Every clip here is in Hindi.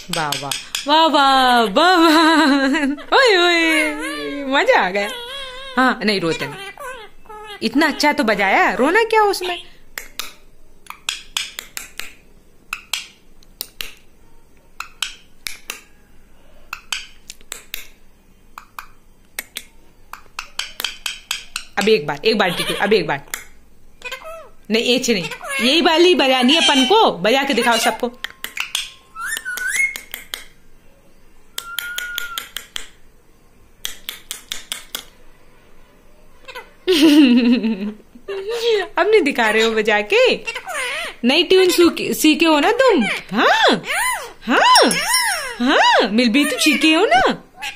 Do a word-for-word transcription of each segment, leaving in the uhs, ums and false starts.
वाह वाह वाह वाह वाह वाह, ओए ओए, मजा आ गया। हाँ नहीं रोते नहीं, इतना अच्छा तो बजाया, रोना क्या उसमें। अब एक बार, एक बार टिके, अब एक बार नहीं, ऐसे नहीं, यही वाली बजानी है अपन को, बजा के दिखाओ सबको। अब नहीं दिखा रहे हो बजा के, नई ट्यून सीखे हो ना तुम। हाँ हाँ हाँ मिल भी तुम सीखे हो ना।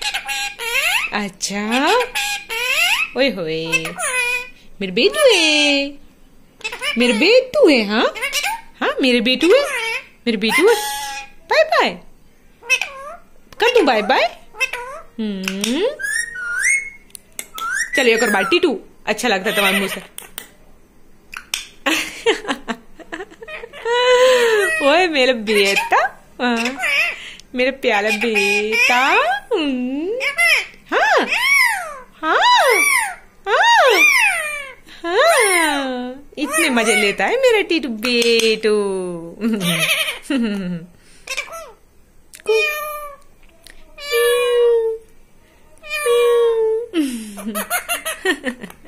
अच्छा ओए होए, मेरे बेटू है, मेरे बेटू है। हाँ हाँ मेरे बेटू है, मेरे बेटू है। बाय बाय कर दूं, बाय बाय। हम्म चलिए एक और बार टीटू, अच्छा लगता है तुम्हारे मुंह से। ओए मेरा बेटा, मेरा प्यारा बेटा। हाँ हाँ हाँ हाँ इतने मजे लेता है मेरा टीटू बेटू।